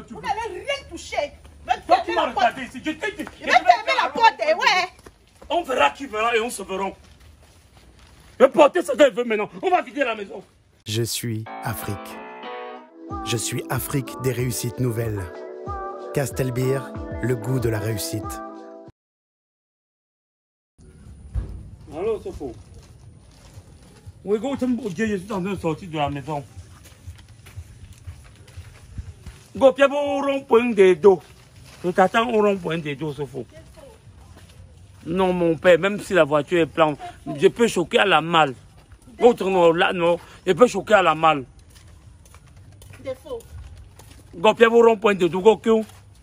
Vous n'allez rien toucher. Toi, tu m'as regardé ici. Je vais fermer la porte, ouais. On verra qui verra et on se verra. Je vais porter ce qu'elle veut maintenant. On va quitter la maison. Je suis Afrique. Je suis Afrique des réussites nouvelles. Castelbeer, le goût de la réussite. Alors, c'est faux. Oui, je suis en train de sortir de la maison. Go, au rond-point des dos. Je t'attends au rond-point des dos, c'est faux. Non, mon père, même si la voiture est pleine, je peux choquer à la malle. L'autre, non, là, non, je peux choquer à la malle. Défaut. Go, au rond-point des dos, go, Tu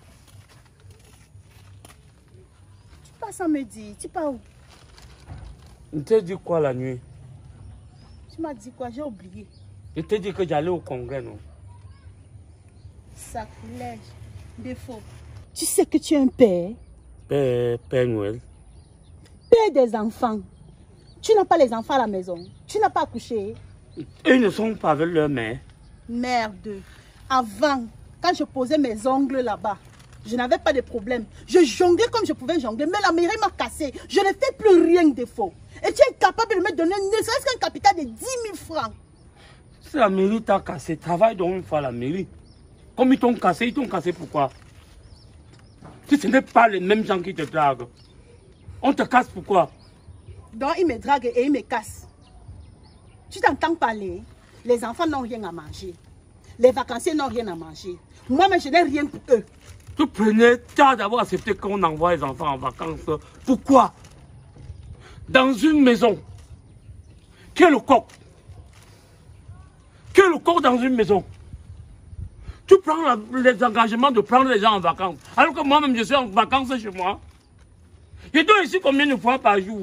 passes sans me dire, tu pars où? Tu t'es dit quoi la nuit? Tu m'as dit quoi? J'ai oublié. Je t'ai dit que j'allais au congrès, non? Sacrilège. Défaut. Tu sais que tu es un père? Père Noël. Père des enfants. Tu n'as pas les enfants à la maison. Tu n'as pas accouché. Ils ne sont pas avec leur mère. Merde. Avant, quand je posais mes ongles là-bas, je n'avais pas de problème. Je jonglais comme je pouvais jongler, mais la mairie m'a cassé. Je ne fais plus rien de faux. Et tu es capable de me donner ne serait-ce qu'un capital de 10 000 francs. Si la mairie t'a cassé, travaille donc une fois à la mairie. Comme ils t'ont cassé pourquoi? Si ce n'est pas les mêmes gens qui te draguent, on te casse pourquoi? Donc ils me draguent et ils me cassent. Tu t'entends parler? Les enfants n'ont rien à manger. Les vacanciers n'ont rien à manger. Moi-même, je n'ai rien pour eux. Tu prenais tard d'avoir accepté qu'on envoie les enfants en vacances. Pourquoi? Dans une maison, qui est le coq? Qui est le coq dans une maison? Tu prends les engagements de prendre les gens en vacances. Alors que moi-même, je suis en vacances chez moi. Je dois ici combien de fois par jour?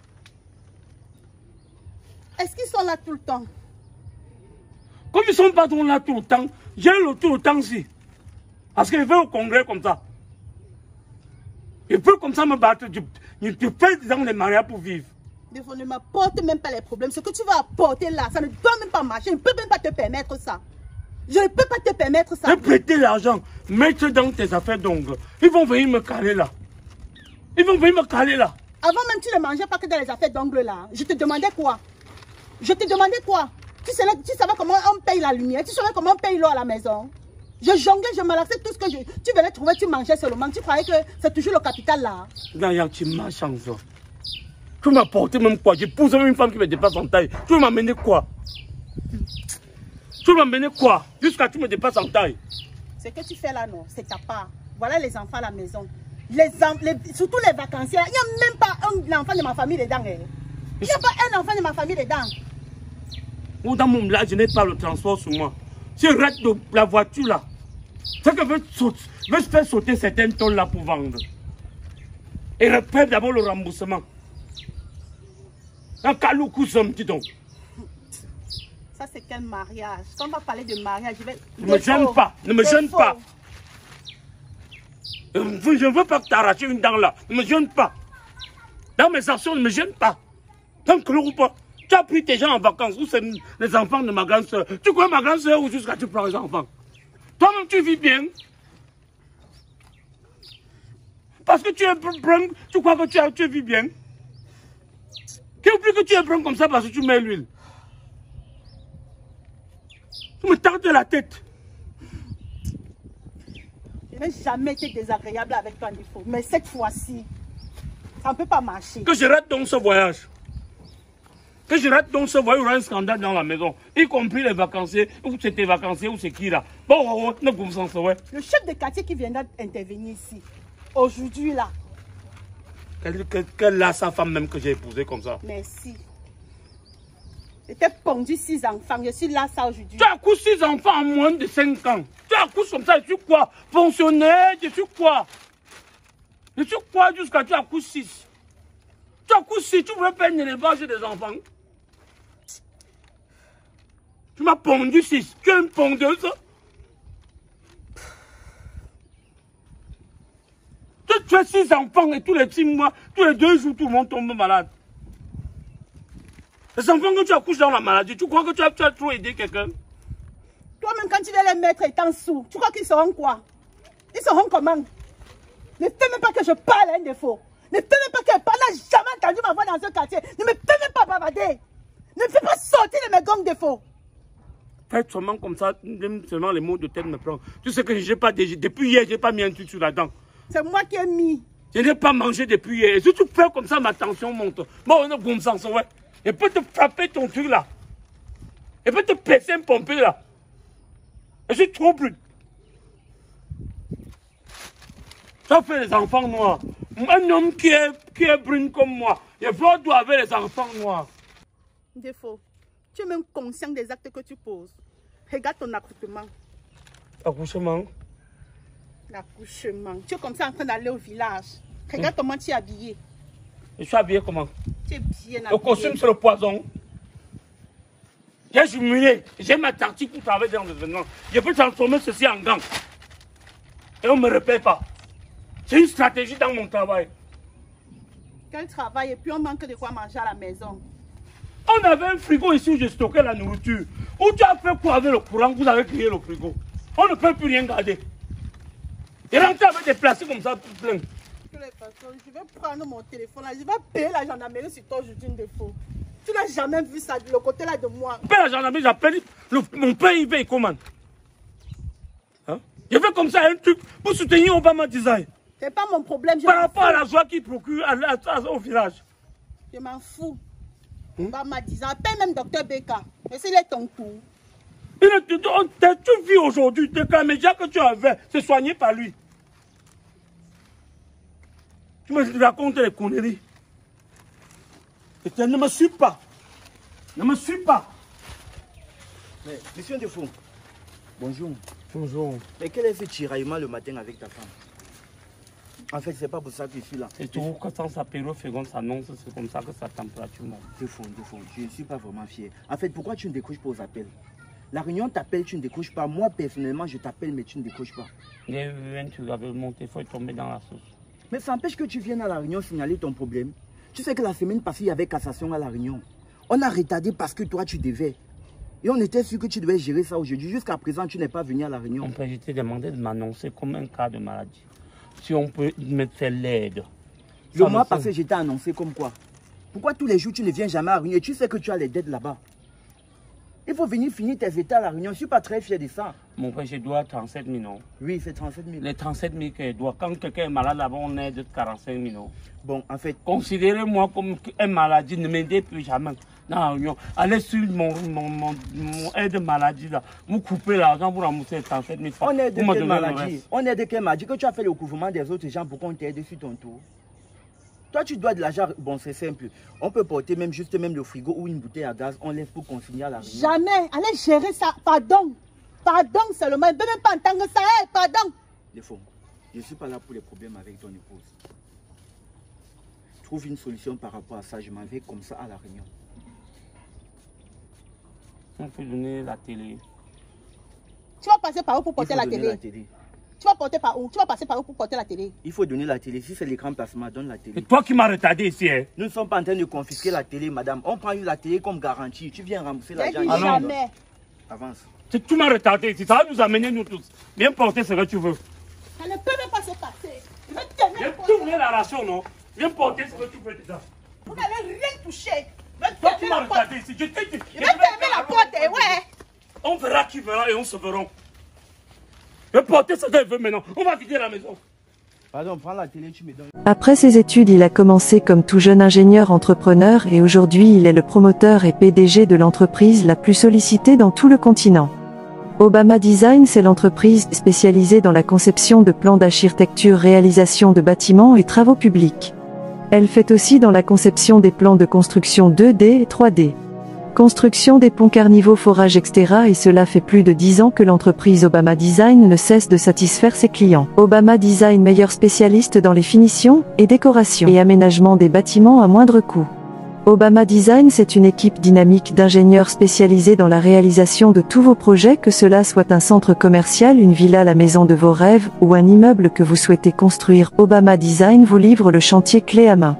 Est-ce qu'ils sont là tout le temps? Comme ils ne sont pas là tout le temps, j'ai tout le temps ici. Parce que je vais au congrès comme ça. Je peux comme ça me battre. Je fais dans les mariages pour vivre. On ne m'apporte même pas les problèmes. Ce que tu vas apporter là, ça ne doit même pas marcher. Je ne peux même pas te permettre ça. Je ne peux pas te permettre ça. Je vais prêter l'argent, mettre dans tes affaires d'ongles. Ils vont venir me caler là. Ils vont venir me caler là. Avant même, tu ne mangeais pas que dans les affaires d'ongles là. Je te demandais quoi? Je te demandais quoi? Tu savais comment on paye la lumière? Tu savais comment on paye l'eau à la maison? Je jonglais, je malaxais tout ce que tu venais trouver, tu mangeais seulement. Tu croyais que c'est toujours le capital là? D'ailleurs, tu m'as chance. Tu m'as porté même quoi? J'épouse même une femme qui me dépasse en taille. Tu m'as amené quoi? Tu m'as amené quoi? Jusqu'à tu me dépasses en taille. Ce que tu fais là, non, c'est ta part. Voilà les enfants à la maison. Surtout les vacanciers. Il n'y a même pas un enfant de ma famille dedans. Il n'y a pas un enfant de ma famille dedans. Dans mon village, je n'ai pas le transport sur moi. Si je rate de la voiture là, c'est que je veux faire sauter certaines tonnes là pour vendre. Et repère d'abord le remboursement. Un caloucou somme, dis donc. Ça c'est quel mariage? Quand on va parler de mariage, je vais... Ne me gêne pas, ne me gêne pas. Je ne veux pas t'arracher une dent là, ne me gêne pas. Dans mes actions, ne me gêne pas. Tant que le pas. Tu as pris tes gens en vacances, où c'est les enfants de ma grande soeur. Tu connais ma grande soeur ou jusqu'à tu prends les enfants? Toi-même tu vis bien. Parce que tu es brun, tu crois que tu vis bien. Qui oublie que tu es brun comme ça parce que tu mets l'huile? Tu me tardes la tête. Je n'ai jamais été désagréable avec toi, Défaut. Mais cette fois-ci, ça ne peut pas marcher. Que je rate donc ce voyage. Que je rate donc ce voyage, il y aura un scandale dans la maison. Y compris les vacanciers, ou c'est tes vacanciers, ou c'est qui là. Bon, ne comme ça, ouais. Le chef de quartier qui viendra intervenir ici, aujourd'hui là. Quelle là, sa femme même que j'ai épousée comme ça? Merci. J'étais pondu 6 enfants, je suis là ça aujourd'hui. Tu accouches 6 enfants en moins de 5 ans. Tu accouches comme ça, je suis quoi? Fonctionnaire, je suis quoi? Je suis quoi jusqu'à tu accouches 6? Tu accouches 6, tu voulais faire une élevage des enfants? Tu m'as pondu 6. Tu es une pondeuse? Tu as 6 enfants et tous les 6 mois, tous les 2 jours, tout le monde tombe malade. Les enfants que tu accouches dans la maladie, tu crois que tu as trop aidé quelqu'un? Toi-même, Toi-même, quand tu vas les mettre étant sous, tu crois qu'ils seront quoi? Ils seront comment? Ne fais même pas que je parle à un défaut. Ne fais même pas que je parle. On n'a jamais entendu ma voix dans ce quartier. Ne me fais même pas bavarder. Ne me fais pas sortir de mes gangs défauts. Faites seulement comme ça, seulement les mots de tête me prennent. Tu sais que j'ai pas depuis hier, j'ai pas mis un truc sur la dent. C'est moi qui ai mis. Je n'ai pas mangé depuis hier. Et si tu fais comme ça, ma tension monte. Bon, on a bon sens, ouais. Et peut te frapper ton truc là. Et peut te péter un pompé là. Et je suis trop brut. Ça fait les enfants noirs. Un homme qui est brun comme moi, il doit avoir les enfants noirs. Défaut. Tu es même conscient des actes que tu poses. Regarde ton accouchement. Accouchement? L'accouchement. Tu es comme ça en train d'aller au village. Regarde comment tu es habillé. Je suis habillé comment? Tu es bien habillé. Le costume, c'est le poison. J'ai jumelé. J'ai ma tactique pour travailler dans le vêtement. Je peux transformer ceci en gants. Et on ne me répète pas. C'est une stratégie dans mon travail. Quel travail? Et puis on manque de quoi manger à la maison. On avait un frigo ici où je stockais la nourriture. Où tu as fait quoi avec le courant? Vous avez créé le frigo. On ne peut plus rien garder. Et rentrer avec des plastiques comme ça, tout plein. Je vais prendre mon téléphone, là, je vais payer la gendarmerie sur toi aujourd'hui une défaut. Tu n'as jamais vu ça de le côté là de moi. Paye la gendarmerie, j'appelle mon père, il veut, il commande. Hein? Je fais comme ça un truc pour soutenir Obama Design. C'est pas mon problème. Par rapport à la joie qu'il procure au village. Je m'en fous. Obama Design, appelle même docteur Beka. Mais c'est ton tour. Tu vis aujourd'hui, tes médias que tu avais, c'est soigné par lui. Tu me racontes les conneries. Et ne me suis pas. Ne me suis pas. Mais, monsieur Defoe, bonjour. Bonjour. Mais quel est ce tiraillement le matin avec ta femme? En fait, c'est pas pour ça que je suis là. C'est tout, quand ça période seconde s'annonce, c'est comme ça que sa température monte. Defoe, je ne suis pas vraiment fier. En fait, pourquoi tu ne décroches pas aux appels? La réunion t'appelle, tu ne décroches pas. Moi, personnellement, je t'appelle, mais tu ne décroches pas. Tu avais monté, il faut tomber dans la sauce. Mais ça empêche que tu viennes à la réunion signaler ton problème. Tu sais que la semaine passée, il y avait cassation à la réunion. On a retardé parce que toi, tu devais. Et on était sûr que tu devais gérer ça aujourd'hui. Jusqu'à présent, tu n'es pas venu à la réunion. Je t'ai demandé de m'annoncer comme un cas de maladie. Si on peut me faire l'aide. Le mois passé, je t'ai annoncé comme quoi? Pourquoi tous les jours, tu ne viens jamais à la réunion? Tu sais que tu as les dettes là-bas. Il faut venir finir tes états à la réunion. Je ne suis pas très fier de ça. Mon frère, je dois 37 000. Oui, c'est 37 000. Les 37 000 que je dois. Quand quelqu'un est malade là-bas, on aide 45 000. Bon, en fait... Considérez-moi comme un maladie. Ne m'aidez plus jamais dans la réunion. Allez sur mon aide maladie là. Vous coupez l'argent pour rembourser les 37 000 francs. On aide de quelle maladie? On aide de quelle maladie? Que tu as fait le couvrement des autres gens pour qu'on t'aide sur ton tour. Toi, tu dois de l'argent. Bon, c'est simple. On peut porter même juste le frigo ou une bouteille à gaz. On laisse pour consigner à la réunion. Jamais. Allez gérer ça. Pardon. Pardon seulement. Ne peux même pas entendre ça. Hey, pardon. Defoe, je ne suis pas là pour les problèmes avec ton épouse. Trouve une solution par rapport à ça. Je m'en vais comme ça à la réunion. On peut donner la télé. Tu vas passer par où pour porter la télé? Tu vas porter par où? Tu vas passer par où pour porter la télé? Il faut donner la télé. Si c'est l'écran placement, donne la télé. C'est toi qui m'as retardé ici. Hein? Nous ne sommes pas en train de confisquer la télé, madame. On prend la télé comme garantie. Tu viens rembourser l'argent. Jamais. Avance. Tu m'as retardé ici. Ça va nous amener nous tous. Viens porter ce que tu veux. Ça ne peut même pas se passer. Je vais te Viens tourner la ration, non? Viens porter ce que tu veux dedans. Vous n'avez rien touché. Toi qui m'as retardé ici. Je vais fermer la porte, ouais. On verra qui verra et on se verra. Je vais porter ce qu'elle veut maintenant. On va vider la maison. Pardon, prends la télé, tu me donnes. Après ses études, il a commencé comme tout jeune ingénieur entrepreneur et aujourd'hui il est le promoteur et PDG de l'entreprise la plus sollicitée dans tout le continent. Obama Design, c'est l'entreprise spécialisée dans la conception de plans d'architecture, réalisation de bâtiments et travaux publics. Elle fait aussi dans la conception des plans de construction 2D et 3D. Construction des ponts carnivaux, forage, etc. Et cela fait plus de 10 ans que l'entreprise Obama Design ne cesse de satisfaire ses clients. Obama Design, meilleur spécialiste dans les finitions et décorations et aménagement des bâtiments à moindre coût. Obama Design, c'est une équipe dynamique d'ingénieurs spécialisés dans la réalisation de tous vos projets, que cela soit un centre commercial, une villa, la maison de vos rêves ou un immeuble que vous souhaitez construire. Obama Design vous livre le chantier clé à main.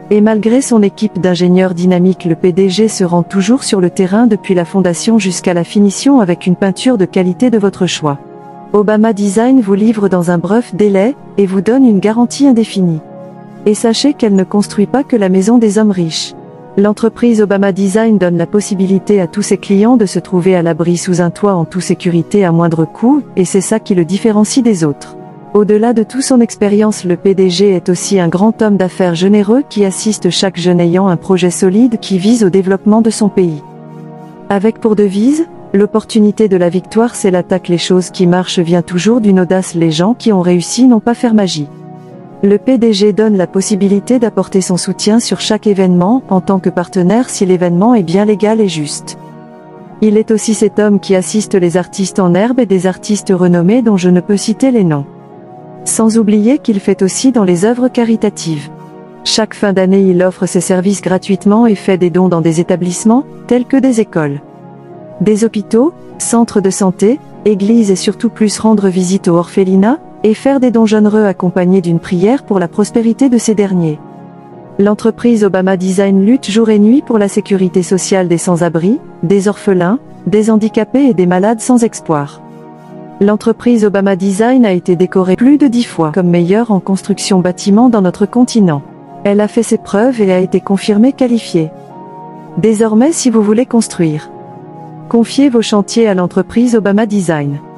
Et malgré son équipe d'ingénieurs dynamiques, le PDG se rend toujours sur le terrain depuis la fondation jusqu'à la finition avec une peinture de qualité de votre choix. Obama Design vous livre dans un bref délai, et vous donne une garantie indéfinie. Et sachez qu'elle ne construit pas que la maison des hommes riches. L'entreprise Obama Design donne la possibilité à tous ses clients de se trouver à l'abri sous un toit en toute sécurité à moindre coût, et c'est ça qui le différencie des autres. Au-delà de toute son expérience, le PDG est aussi un grand homme d'affaires généreux qui assiste chaque jeune ayant un projet solide qui vise au développement de son pays. Avec pour devise, l'opportunité de la victoire c'est l'attaque. Les choses qui marchent vient toujours d'une audace. Les gens qui ont réussi n'ont pas fait magie. Le PDG donne la possibilité d'apporter son soutien sur chaque événement en tant que partenaire si l'événement est bien légal et juste. Il est aussi cet homme qui assiste les artistes en herbe et des artistes renommés dont je ne peux citer les noms. Sans oublier qu'il fait aussi dans les œuvres caritatives. Chaque fin d'année il offre ses services gratuitement et fait des dons dans des établissements, tels que des écoles, des hôpitaux, centres de santé, églises et surtout plus rendre visite aux orphelinats, et faire des dons généreux accompagnés d'une prière pour la prospérité de ces derniers. L'entreprise Obama Design lutte jour et nuit pour la sécurité sociale des sans-abri, des orphelins, des handicapés et des malades sans espoir. L'entreprise Obama Design a été décorée plus de 10 fois comme meilleure en construction bâtiment dans notre continent. Elle a fait ses preuves et a été confirmée qualifiée. Désormais, si vous voulez construire, confiez vos chantiers à l'entreprise Obama Design.